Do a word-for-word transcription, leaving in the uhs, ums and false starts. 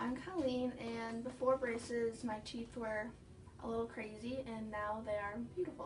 I'm Colleen, and before braces my teeth were a little crazy and now they are beautiful.